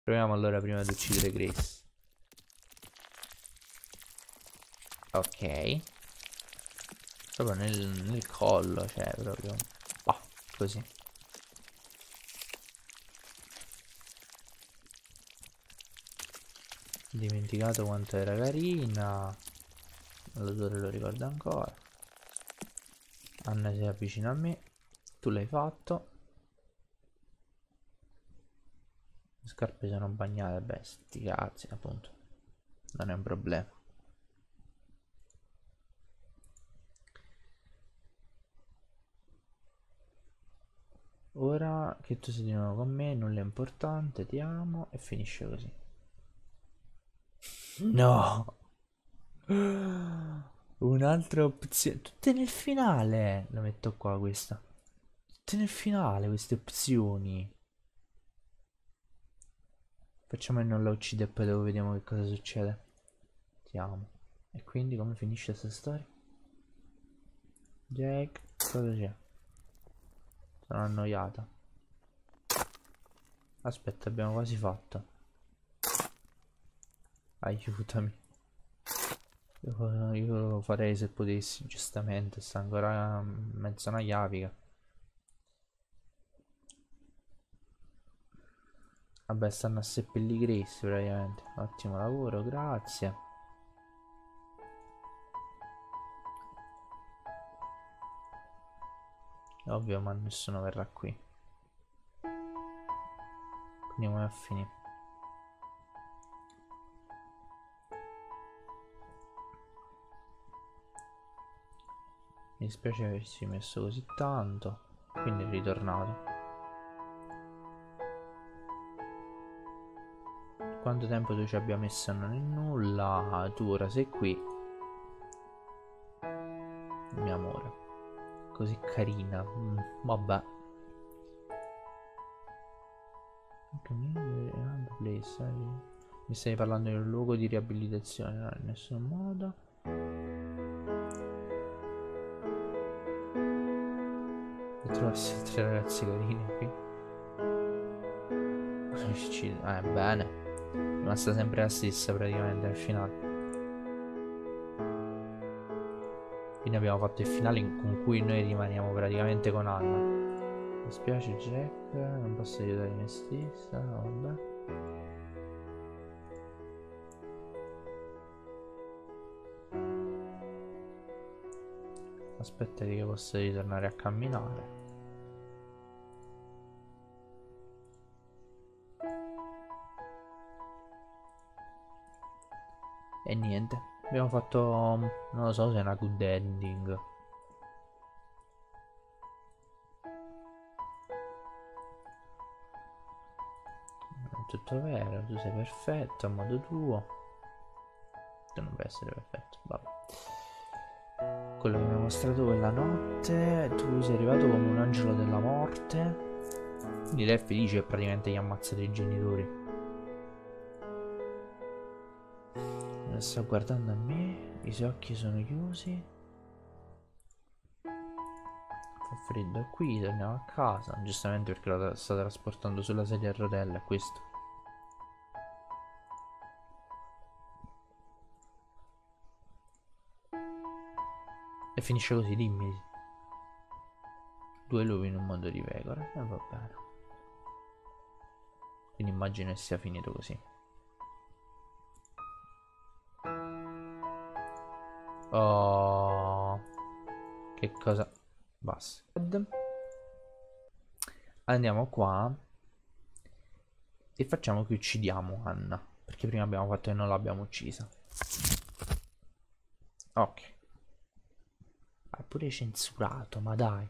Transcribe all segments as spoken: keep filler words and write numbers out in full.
Proviamo allora prima di uccidere Grace. Ok. Proprio nel, nel collo, cioè proprio. Bah, così. Dimenticato quanto era carina. L'odore lo ricordo ancora. Anna si avvicina a me. Tu l'hai fatto. Le scarpe sono bagnate. Beh, sti cazzi, appunto. Non è un problema. Ora che tu sei di nuovo con me, nulla è importante, ti amo e finisce così. No! Un'altra opzione. Tutte nel finale. La metto qua questa. Tutte nel finale queste opzioni. Facciamo che non la uccide e poi dopo vediamo che cosa succede. Ti amo. E quindi come finisce questa storia? Jack, cosa c'è? Sono annoiata. Aspetta, abbiamo quasi fatto. Aiutami. Io, io lo farei se potessi, giustamente. Sta ancora mezzo una chiavica. Vabbè, stanno a seppellire Grace praticamente. Ottimo lavoro, grazie. Ovvio, ma nessuno verrà qui. Quindi come a finire? Mi dispiace aversi messo così tanto. Quindi è ritornato. Quanto tempo tu ci abbia messo non è nulla. Tu ora sei qui. Mio amore. Così carina. Mm, vabbè. Mi stai parlando di un luogo di riabilitazione? No, in nessun modo. E trovassi altre ragazze carine qui. Ah, bene. È rimasta sempre la stessa praticamente al finale. Quindi abbiamo fatto il finale con cui noi rimaniamo praticamente con Anna. Mi spiace Jack, non posso aiutare me stessa, vabbè. Aspetta che possa ritornare a camminare. E niente, abbiamo fatto, non lo so se è una good ending. È tutto vero, tu sei perfetto a modo tuo. Tu non puoi essere perfetto, vabbè. Quello che mi ha mostrato quella notte, tu sei arrivato come un angelo della morte. Quindi lei è felice che praticamente gli ha ammazzato i genitori. Sta guardando a me, i suoi occhi sono chiusi. Fa freddo qui, torniamo a casa. Giustamente perché la sta trasportando sulla sedia a rotelle, è questo. E finisce così, dimmi. Due lupi in un mondo di pecore. E eh, va bene. Quindi immagino che sia finito così. Oh, che cosa? Basta. Andiamo qua e facciamo che uccidiamo Anna, perché prima abbiamo fatto che non l'abbiamo uccisa. Ok. Ha pure censurato, ma dai.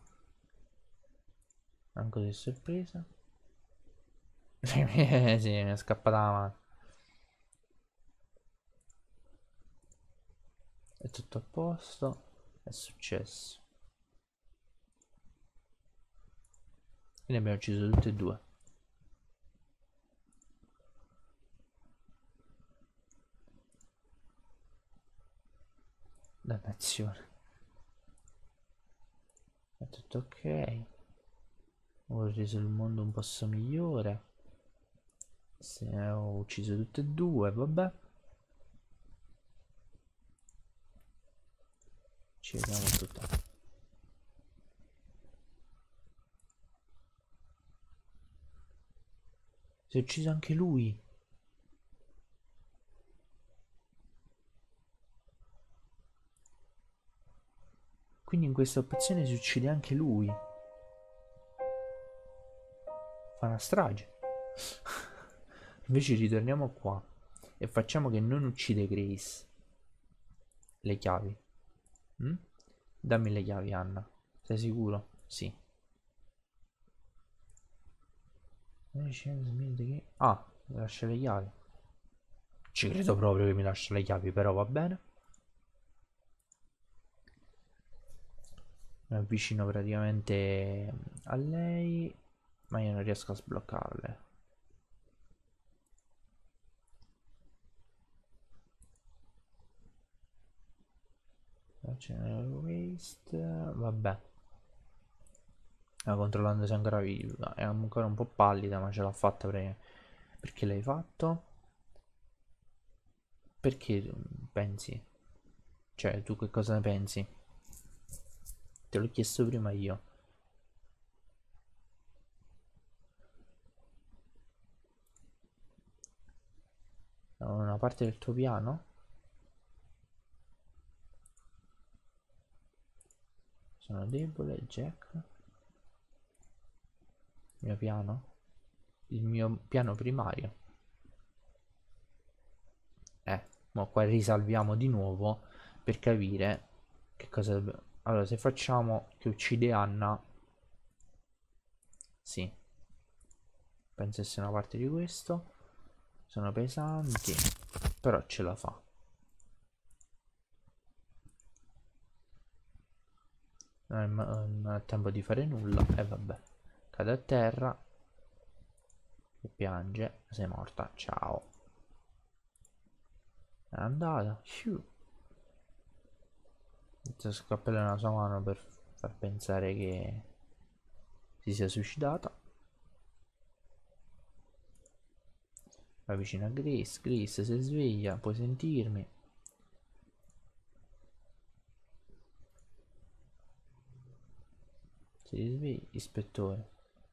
Anche di sorpresa. Sì, mi è scappata la mano. È tutto a posto. È successo. Quindi abbiamo ucciso tutti e due. Dannazione. È tutto ok. Ho reso il mondo un posto migliore. Se ho ucciso tutte e due, vabbè. Ci vediamo tutto. Si è ucciso anche lui. Quindi in questa opzione si uccide anche lui. Fa una strage. Invece ritorniamo qua e facciamo che non uccide Grace. Le chiavi. Mm? Dammi le chiavi, Anna. Sei sicuro? Sì. Ah, mi lascia le chiavi. Ci credo proprio che mi lascia le chiavi, però va bene. Mi avvicino praticamente a lei, ma io non riesco a sbloccarle. General waste, vabbè. Ah, controllando se è ancora viva. È ancora un po' pallida, ma ce l'ha fatta perché... perché l'hai fatto? Perché pensi? Cioè, tu che cosa ne pensi? Te l'ho chiesto prima io. Una parte del tuo piano? Sono debole, Jack. Il mio piano? Il mio piano primario. Eh, ma qua risalviamo di nuovo per capire che cosa dobbiamo... Allora, se facciamo che uccide Anna... Sì. Penso sia una parte di questo. Sono pesanti, però ce la fa. Non ha tempo di fare nulla e vabbè. Cade a terra e piange. Sei morta, ciao. È andata. Inizia a scappare nella sua mano per far pensare che si sia suicidata. Va vicino a Grace. Grace si sveglia, puoi sentirmi. Si risveglia, ispettore.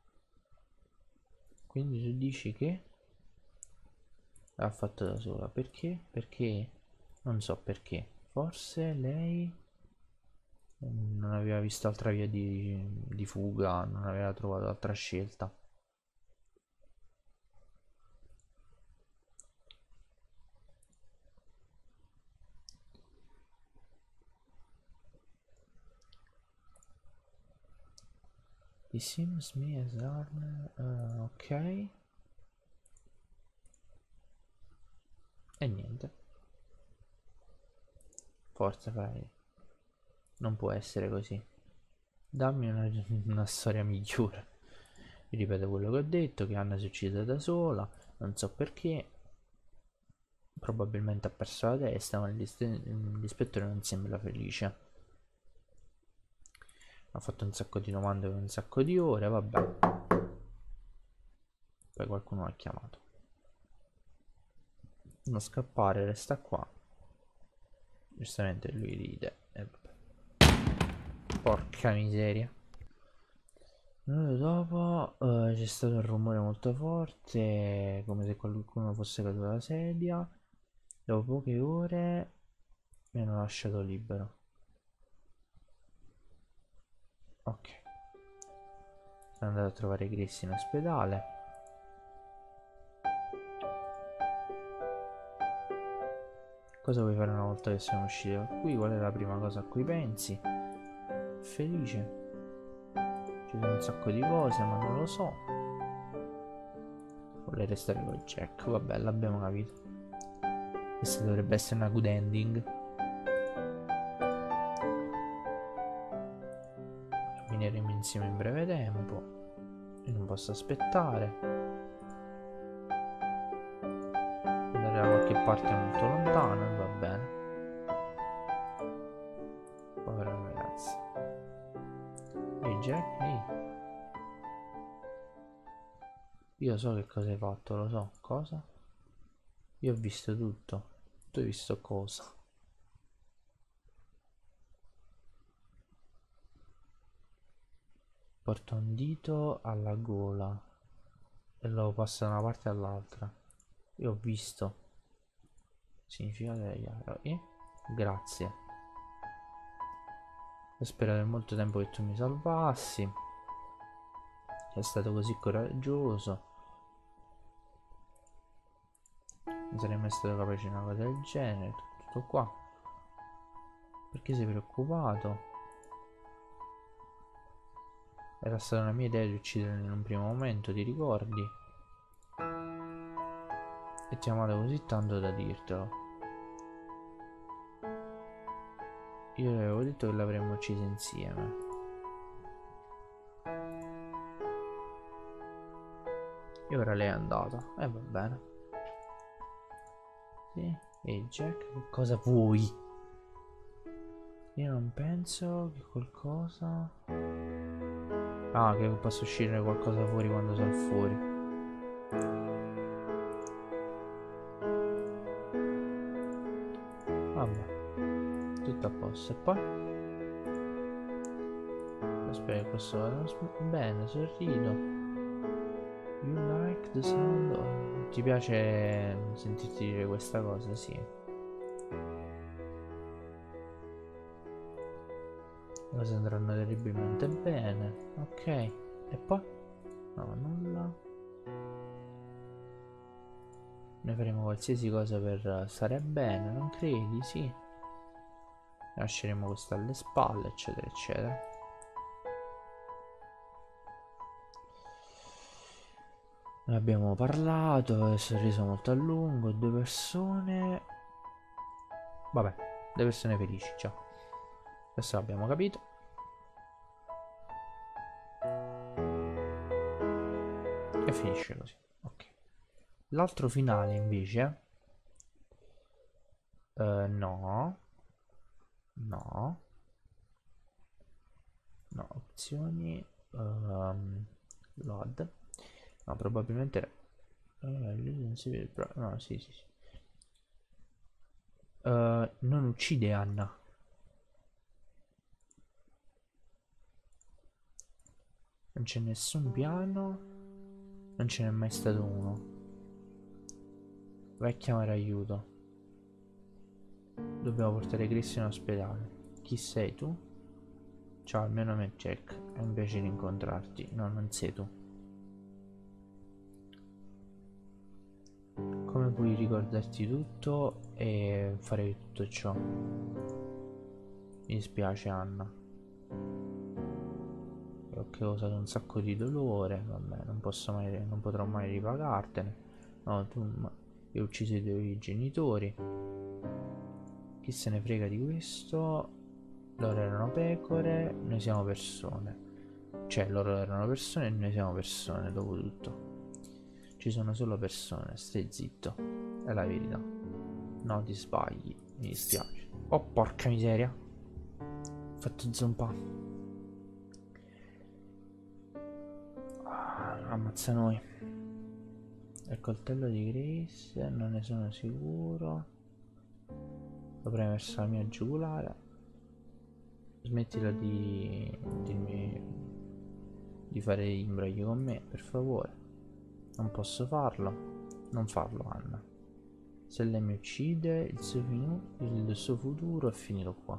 Quindi tu dici che l'ha fatto da sola. Perché? Perché? Non so perché. Forse lei non aveva visto altra via di, di fuga, non aveva trovato altra scelta. He seems me as armor. Uh, ok. E niente. Forza, fai. Non può essere così. Dammi una, una storia migliore. Vi ripeto quello che ho detto, che Anna si è uccisa da sola, non so perché. Probabilmente ha perso la testa, ma l'ispettore non sembra felice. Ha fatto un sacco di domande per un sacco di ore, vabbè. Poi qualcuno l'ha chiamato. Non scappare, resta qua. Giustamente lui ride. E vabbè. Porca miseria. Dopo uh, c'è stato un rumore molto forte, come se qualcuno fosse caduto dalla sedia. Dopo poche ore mi hanno lasciato libero. Ok. Sono andato a trovare Grace in ospedale. Cosa vuoi fare una volta che siamo usciti da qui? Qual è la prima cosa a cui pensi? Felice. Ci sono un sacco di cose, ma non lo so. Vuole restare con Jack. Vabbè, l'abbiamo capito. Questa dovrebbe essere una good ending. Finiremo insieme in breve tempo. Io non posso aspettare. Andare da qualche parte molto lontana e va bene. Povera ragazza. Ehi Jack, ehi. Io so che cosa hai fatto, lo so. Cosa? Io ho visto tutto. Tu hai visto cosa? Porta un dito alla gola e lo passa da una parte all'altra. Io ho visto. Significato degli arrovi. Grazie. Ho sperato per molto tempo che tu mi salvassi. Sei stato così coraggioso. Non sarei mai stato capace di una cosa del genere. Tutto, tutto qua. Perché sei preoccupato? Era stata una mia idea di ucciderlo in un primo momento, ti ricordi? E ti ho amato così tanto da dirtelo. Io le avevo detto che l'avremmo ucciso insieme. E ora lei è andata. E eh, va bene. Sì. E Jack, che cosa vuoi? Io non penso che qualcosa... Ah, che possa uscire qualcosa fuori quando sono fuori. Vabbè. Tutto a posto. E poi? Aspetta, questo vada bene, sorrido. You like the sound of... Ti piace sentirti dire questa cosa? Sì. Le cose andranno terribilmente bene. Ok. E poi? No, nulla. Noi faremo qualsiasi cosa per stare bene, non credi? Sì. Lasceremo questo alle spalle, eccetera, eccetera. Ne abbiamo parlato, è sorriso molto a lungo, due persone... Vabbè, due persone felici, già. Questo l'abbiamo capito. E finisce così. Ok. L'altro finale invece... Uh, no. No. No, opzioni... Um, load. No, probabilmente... Uh, lui non si vede però... No, sì, sì, sì. Uh, non uccide Anna. Non c'è nessun piano. Non ce n'è mai stato uno. Vai a chiamare aiuto. Dobbiamo portare Chris in ospedale. Chi sei tu? Ciao, il mio nome è Jack. È un piacere incontrarti. No, non sei tu. Come puoi ricordarti tutto e fare tutto ciò? Mi dispiace, Anna. Ho causato un sacco di dolore. Vabbè, non posso mai, non potrò mai ripagartene. No, tu hai ucciso i tuoi genitori. Chi se ne frega di questo? Loro erano pecore, noi siamo persone. Cioè, loro erano persone e noi siamo persone, dopo tutto. Ci sono solo persone, stai zitto. È la verità. No, ti sbagli, mi dispiace. Oh, porca miseria. Ho fatto zompa. Ah, ammazza noi. Il coltello di Grace, non ne sono sicuro. Lo premo verso la mia giugulare. Smettila di, di, di fare imbrogli con me, per favore. Non posso farlo. Non farlo, Anna. Se lei mi uccide, il suo, il suo futuro è finito qua.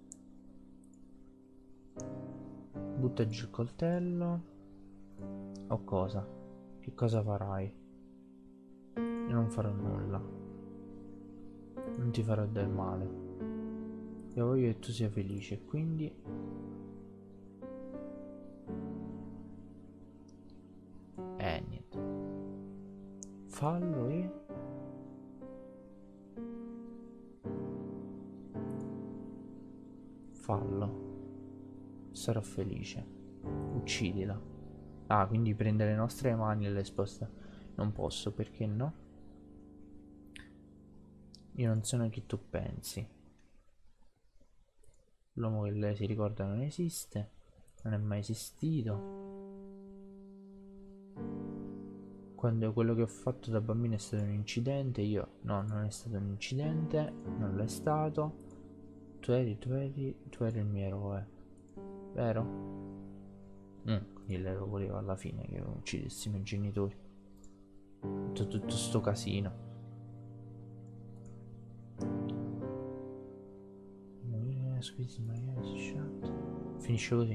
Butta giù il coltello. O cosa? Che cosa farai? Io non farò nulla. Non ti farò del male. Io voglio che tu sia felice, quindi... Eh, niente. Fallo e... Fallo. Sarò felice. Uccidila. Ah, quindi prende le nostre mani e le sposta. Non posso, perché no? Io non sono chi tu pensi. L'uomo che lei si ricorda non esiste. Non è mai esistito. quando quello che ho fatto da bambino è stato un incidente, io no, non è stato un incidente, non l'è stato. Tu eri, tu eri, tu eri il mio eroe, vero? Mm, quindi l'ero volevo alla fine che uccidessi i miei genitori. Tutto, tutto sto casino. Finisce così.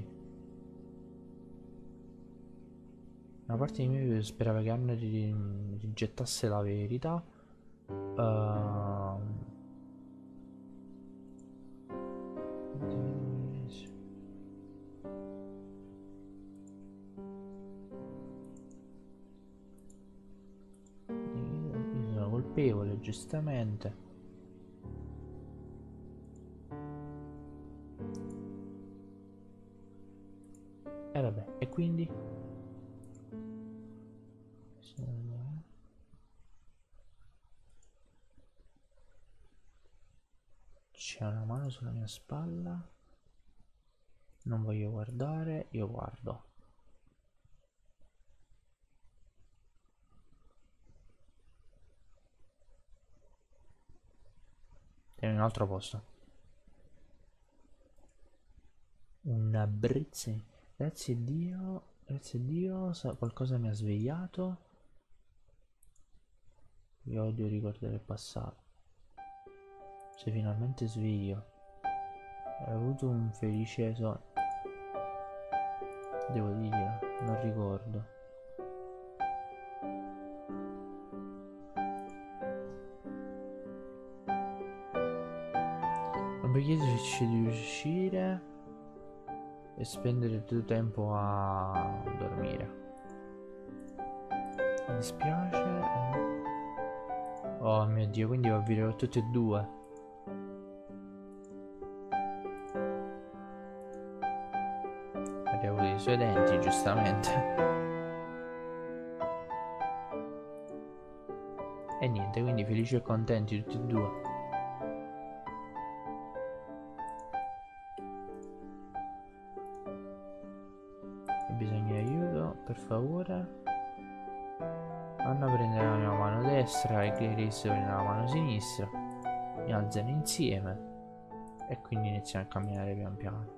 Una parte di me sperava che Anna rigettasse la verità. Uh... Io sono colpevole, giustamente. E eh vabbè, e quindi? C'è una mano sulla mia spalla. Non voglio guardare, io guardo. Siamo in un altro posto. Una brezza. Grazie a Dio. Grazie a Dio. Qualcosa mi ha svegliato. Io odio ricordare il passato. Sei finalmente sveglio. Hai avuto un felice sonno. Devo dire, non ricordo. Non mi chiedi se di uscire e spendere il tuo tempo a dormire. Mi dispiace. Oh mio Dio, quindi va a vivere con tutti e due. Avevo i suoi denti, giustamente. E niente, quindi felici e contenti tutti e due. Ho bisogno di aiuto, per favore. Anna prende la mia mano destra e Grace prende la mano sinistra. Mi alzano insieme. E quindi iniziamo a camminare pian piano.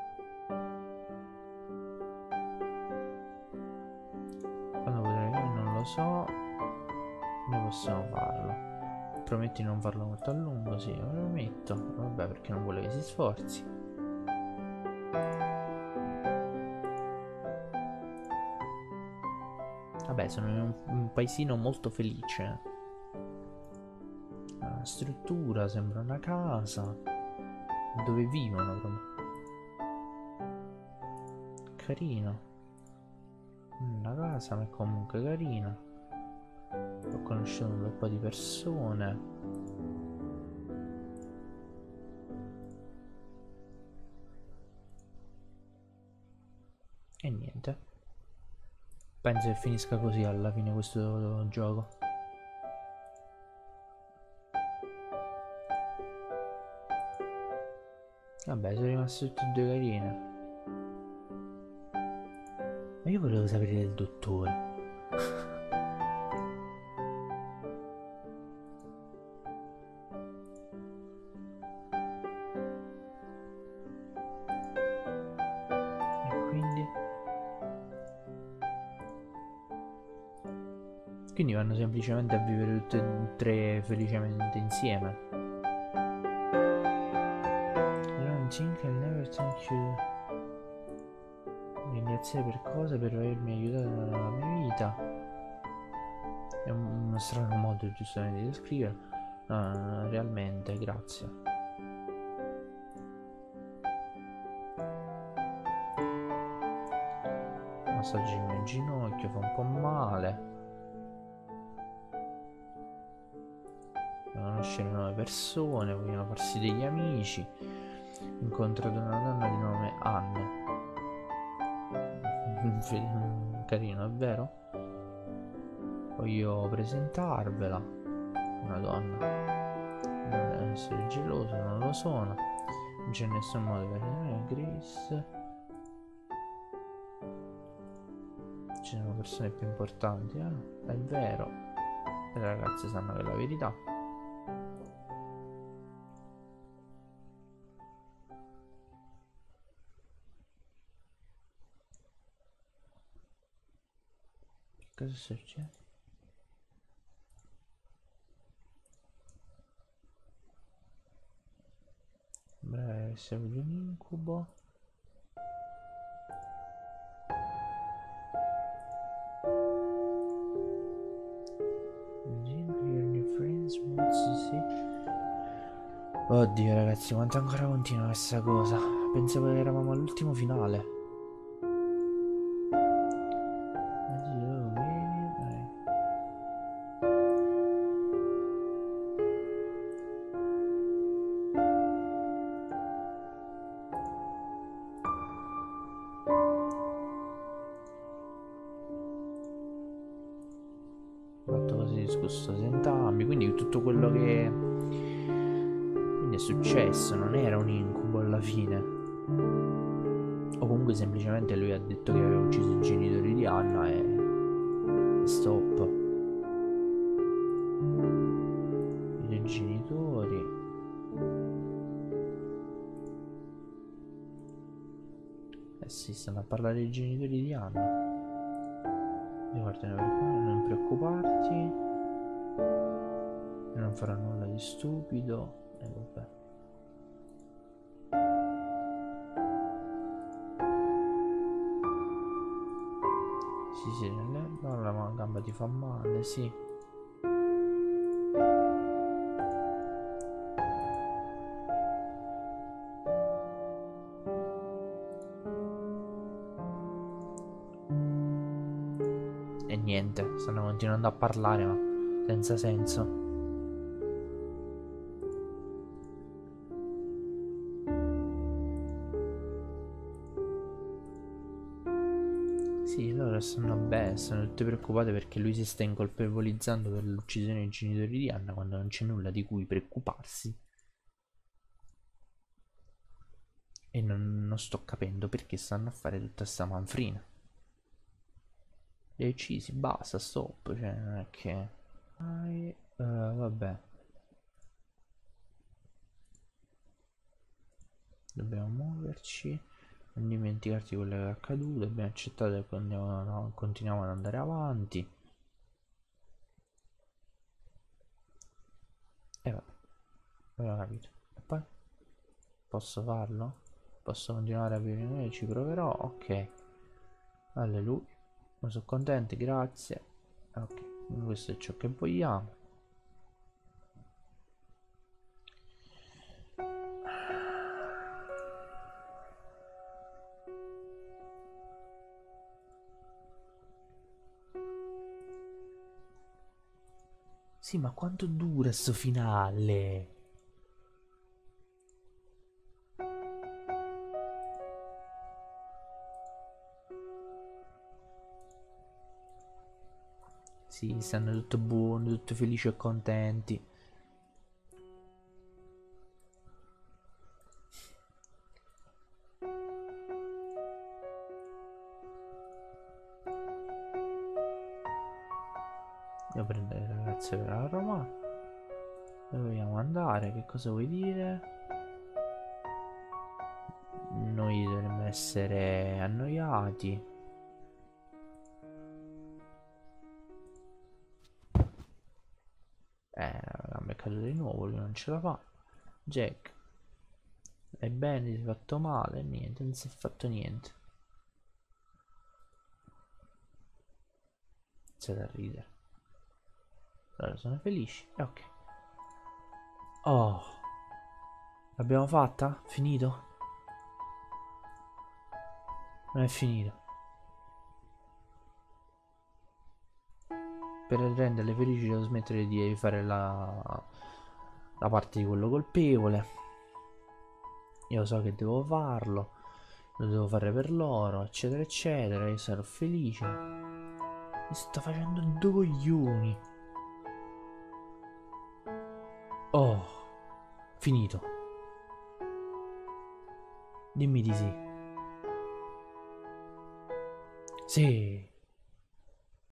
Quando potrei, non lo so. Noi possiamo farlo. Prometti di non farlo molto a lungo, sì, lo prometto. Vabbè, perché non vuole che si sforzi. Vabbè, sono in un, un paesino molto felice. Una struttura, sembra una casa. Dove vivono proprio. Carino. Una casa, ma è comunque carina. Ho conosciuto un bel po' di persone. E niente. Penso che finisca così alla fine questo gioco. Vabbè, sono rimaste tutte e due carine. Ma io volevo sapere del dottore. Quindi vanno semplicemente a vivere tutte e tre felicemente insieme. I don't think I'll never thank you. Ringraziare per cosa? Per avermi aiutato nella mia vita. È un, uno strano modo giustamente di descriverlo. No, no, no, realmente, grazie. Massaggio il mio ginocchio, fa un po' male. Conoscere nuove persone, vogliono farsi degli amici. Ho incontrato una donna di nome Anne. Carino, è vero? Voglio presentarvela. Una donna. Non essere geloso, non lo sono. Non c'è nessun modo per eh, Grace. ci sono persone più importanti, eh? È vero. Le ragazze sanno che è la verità. Che cosa succede? Beh, sei un incubo. Oddio ragazzi, quanto ancora continua questa cosa? Pensavo che eravamo all'ultimo finale. Fatto così disgustoso entrambi, quindi tutto quello che quindi è successo non era un incubo alla fine, o comunque semplicemente lui ha detto che aveva ucciso i genitori di Anna e, e stop. I tuoi genitori eh sì, stanno a parlare dei genitori di Anna. Guarda, non preoccuparti, non farà nulla di stupido e vabbè. Sì, sì, nell'erba, la gamba ti fa male, sì. E niente, stanno continuando a parlare, ma senza senso. Sì, loro stanno bene, stanno tutte preoccupate perché lui si sta incolpevolizzando per l'uccisione dei genitori di Anna quando non c'è nulla di cui preoccuparsi. E non, non sto capendo perché stanno a fare tutta sta manfrina. Li hai uccisi, basta, stop, cioè non è che... Uh, vabbè. Dobbiamo muoverci. Non dimenticarti quello che è accaduto. Abbiamo accettato che continuiamo, no, continuiamo ad andare avanti. E vabbè, avevo capito. E poi? Posso farlo? Posso continuare a vivere? Ci proverò, ok. Alleluia. Ma sono contenti, grazie. Ok, questo è ciò che vogliamo. Sì, ma quanto dura sto finale? Sì, stanno tutto buono, tutti felici e contenti. Devo prendere le ragazze per la Roma. Dove vogliamo andare? Che cosa vuoi dire? Noi dovremmo essere annoiati. Eh, la gamba è caduta di nuovo, lui non ce la fa. Jack. Ebbene, ti sei fatto male? Niente, non si è fatto niente. C'è da ridere. Allora, sono felici. E ok. Oh. L'abbiamo fatta? Finito? Non è finito. Per renderle felici devo smettere di fare la, la parte di quello colpevole. Io so che devo farlo. Lo devo fare per loro, eccetera, eccetera. Io sarò felice. Mi sto facendo due coglioni. Oh, finito. Dimmi di sì. Sì.